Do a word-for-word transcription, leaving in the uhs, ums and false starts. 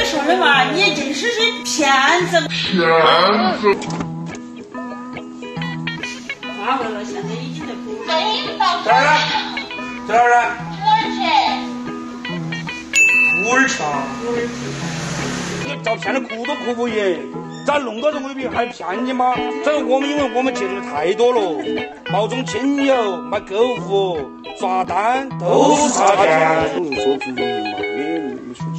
说的嘛，你真是是骗子！骗子！发完了，现在已经在补。这已经到这儿了， 在哪儿呢？ 土耳其。 土耳其。土耳其。你照骗的哭都哭不赢，咋弄到这个里边还骗你吗？这个我们因为我们接触的太多了，冒充亲友、买购物、刷单都是诈骗。 说不容易嘛，你你说